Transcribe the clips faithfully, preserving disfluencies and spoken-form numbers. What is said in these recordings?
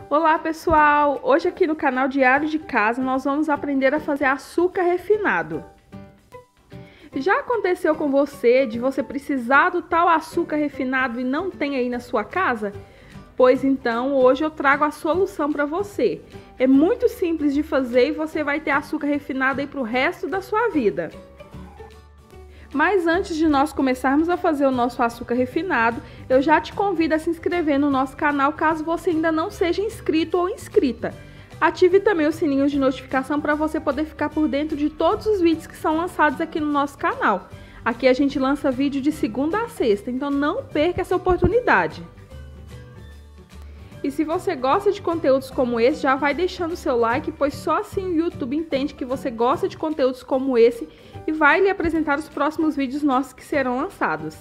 Olá pessoal! Hoje aqui no canal Diário de Casa nós vamos aprender a fazer açúcar refinado. Já aconteceu com você de você precisar do tal açúcar refinado e não tem aí na sua casa? Pois então hoje eu trago a solução para você. É muito simples de fazer e você vai ter açúcar refinado aí para o resto da sua vida. Mas antes de nós começarmos a fazer o nosso açúcar refinado, eu já te convido a se inscrever no nosso canal caso você ainda não seja inscrito ou inscrita. Ative também o sininho de notificação para você poder ficar por dentro de todos os vídeos que são lançados aqui no nosso canal. Aqui a gente lança vídeo de segunda a sexta, então não perca essa oportunidade. E se você gosta de conteúdos como esse, já vai deixando o seu like, pois só assim o YouTube entende que você gosta de conteúdos como esse e vai lhe apresentar os próximos vídeos nossos que serão lançados.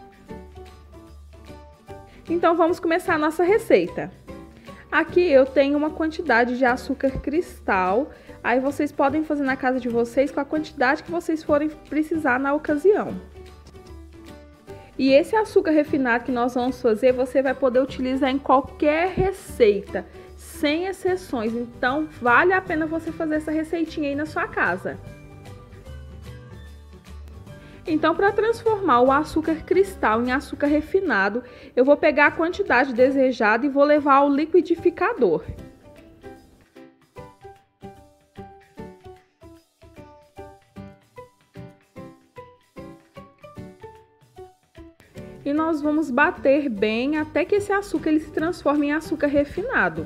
Então vamos começar a nossa receita. Aqui eu tenho uma quantidade de açúcar cristal, aí vocês podem fazer na casa de vocês com a quantidade que vocês forem precisar na ocasião. E esse açúcar refinado que nós vamos fazer, você vai poder utilizar em qualquer receita, sem exceções. Então, vale a pena você fazer essa receitinha aí na sua casa. Então, para transformar o açúcar cristal em açúcar refinado, eu vou pegar a quantidade desejada e vou levar ao liquidificador. E nós vamos bater bem até que esse açúcar ele se transforme em açúcar refinado.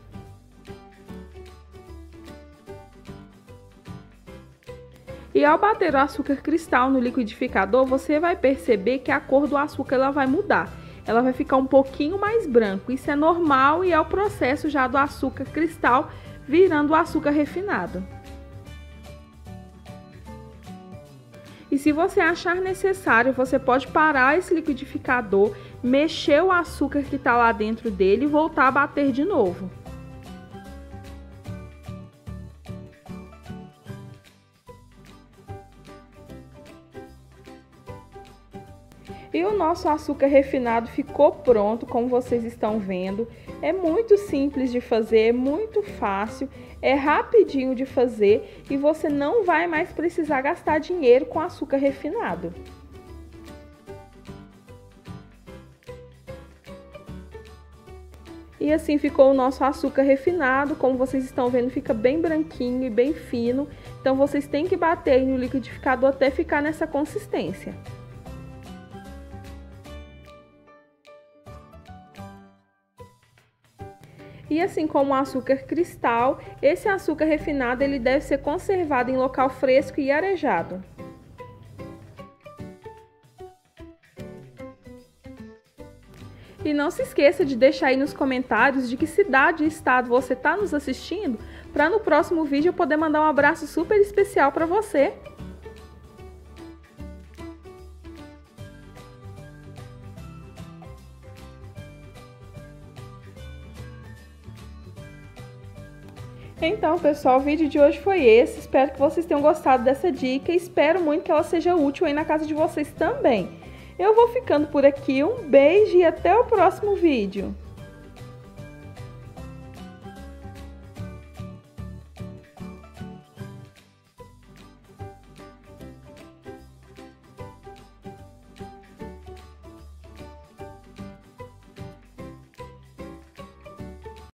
E ao bater o açúcar cristal no liquidificador, você vai perceber que a cor do açúcar ela vai mudar. Ela vai ficar um pouquinho mais branco. Isso é normal e é o processo já do açúcar cristal virando o açúcar refinado. E se você achar necessário, você pode parar esse liquidificador, mexer o açúcar que está lá dentro dele e voltar a bater de novo. E o nosso açúcar refinado ficou pronto, como vocês estão vendo. É muito simples de fazer, é muito fácil, é rapidinho de fazer e você não vai mais precisar gastar dinheiro com açúcar refinado. E assim ficou o nosso açúcar refinado, como vocês estão vendo, fica bem branquinho e bem fino. Então vocês têm que bater no liquidificador até ficar nessa consistência. E assim como o açúcar cristal, esse açúcar refinado ele deve ser conservado em local fresco e arejado. E não se esqueça de deixar aí nos comentários de que cidade e estado você está nos assistindo, para no próximo vídeo eu poder mandar um abraço super especial para você. Então, pessoal, o vídeo de hoje foi esse. Espero que vocês tenham gostado dessa dica e espero muito que ela seja útil aí na casa de vocês também. Eu vou ficando por aqui, um beijo e até o próximo vídeo.